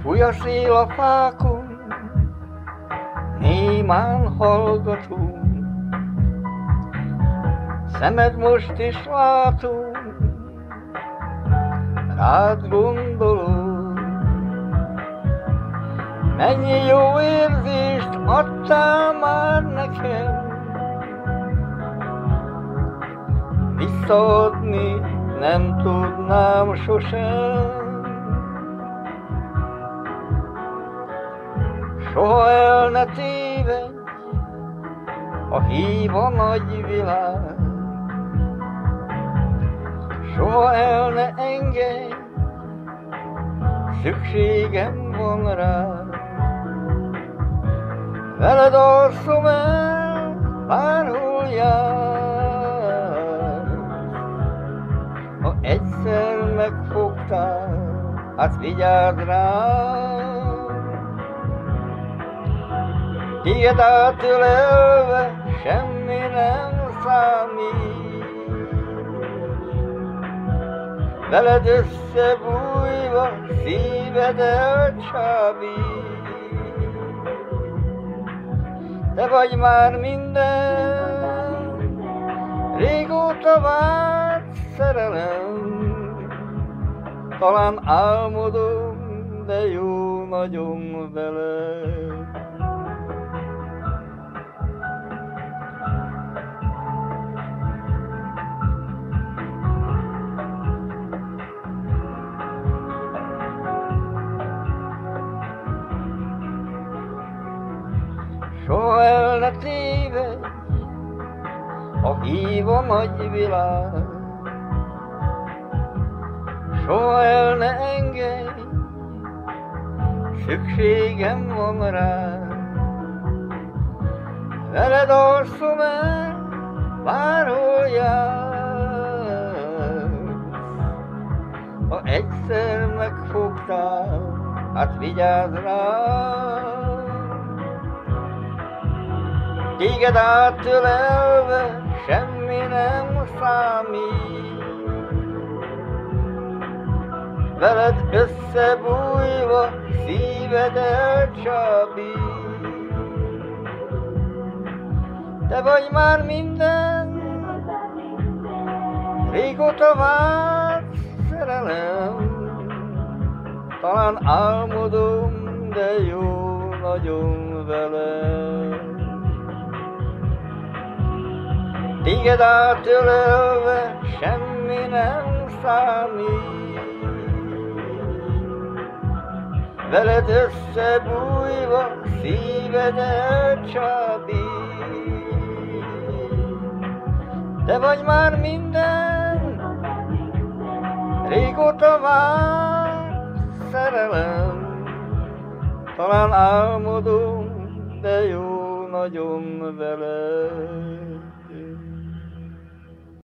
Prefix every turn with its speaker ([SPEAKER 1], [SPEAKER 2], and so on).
[SPEAKER 1] Fúj a szél a fákon, némán hallgatunk. Szemed most is látom, rád gondolok. Mennyi jó érzést adtál már nekem, visszaadni nem tudnám sosem. Soha el ne tévedj, ha hív a nagy világ. Soha el ne engedj, szükségem van rád. Veled alszom el, bárhol jársz. Ha egyszer megfogtál, hát vigyázz rám. Téged átölelve semmi nem számít. Veled összebújva szíved elcsábít. Te vagy már minden, régóta várt szerelem. Talán álmodom, de jó nagyon veled. Soha el ne tévedj, ha hív a nagy világ. Soha el ne engedj, szükségem van rád. Veled alszom el, bárhol jársz. Ha egyszer megfogtál, hát vigyázz rám. Téged átölelve semmi nem számít. Veled összebújva szíved elcsábít. Te vagy már minden, régóta várt szerelem. Talán álmodom, de jó nagyon veled. Téged átölelve semmi nem számít. Veled összebújva szíved elcsábít. Te vagy már minden, régóta várt szerelem. Talán álmodom, de jó nagyon veled.